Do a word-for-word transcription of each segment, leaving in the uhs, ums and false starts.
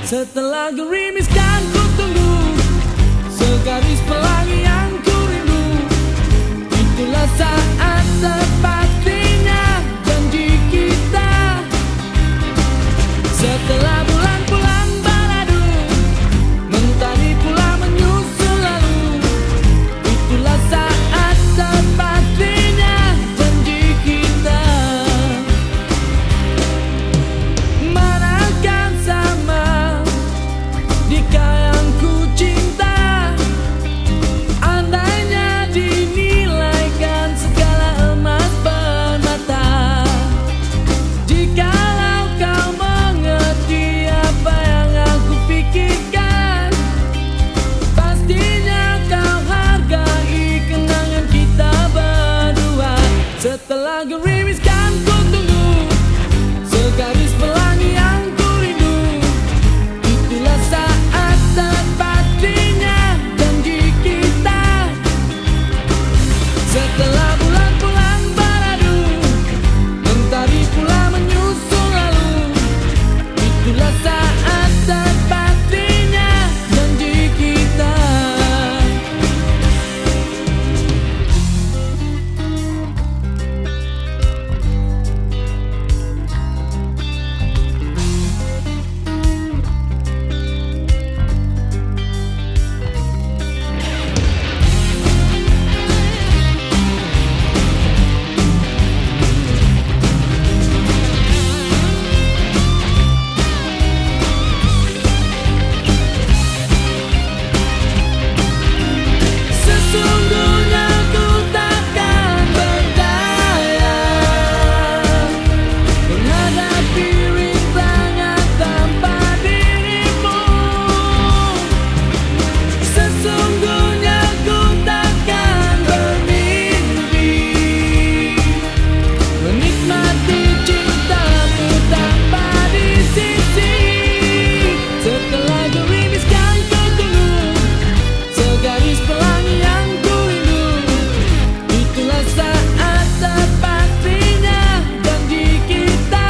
Setelah gerimis kan ku tunggu segaris pelangi yang ku rindu. Itulah saat tepatnya janji kita. Setelah bulan-bulan baladu mentari pula menyusul lalu. Itulah saat tepatnya janji kita. Manakan sama jika yang ku cinta, andainya dinilaikan segala emas permata. Jikalau kau mengerti apa yang aku pikirkan, pastinya kau hargai kenangan kita berdua. Setelah gerimis kan ku tunggu segaris pelangi yang ku rindu. Itulah saat tepatnya janji kita. Setelah bulan-bulan baladu mentari pula menyusul lalu. Itulah saat tepatnya janji kita. Sesungguhnya ku takkan berdaya menghadapi rintangan tanpa dirimu. Sesungguhnya ku takkan bermimpi menikmati cintamu tanpa di sisi. Setelah gerimis kan ku tunggu segaris pelangi yang ku rindu. Itulah saat tepatnya janji kita.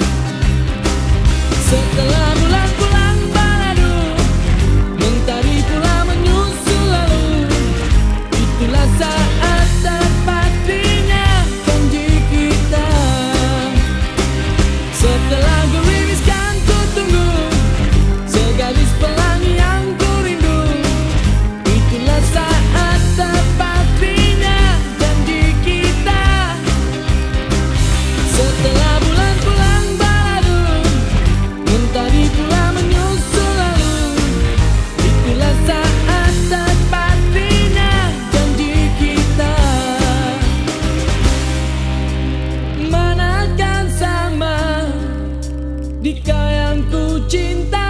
Setelah bulan-bulan baladu mentari pula menyusul lalu. Itulah saat tepatnya janji kita. Setelah gerimis kan ku tunggu segaris pelangi yang ku rindu. Itulah saat tepatnya janji kita. Setelah bulan-bulan baladu mentari pula menyusul lalu. Itulah saat tepatnya janji kita. Manakan sama jika yang ku cinta,